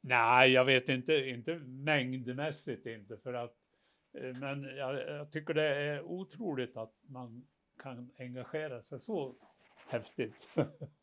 Nej, jag vet inte mängdmässigt inte för att men jag tycker det är otroligt att man kan engagera sig så häftigt.